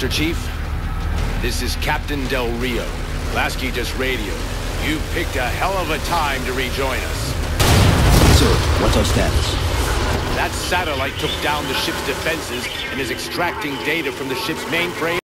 Master Chief, this is Captain Del Rio. Lasky just radioed. You picked a hell of a time to rejoin us. Sir, what's our status? That satellite took down the ship's defenses and is extracting data from the ship's mainframe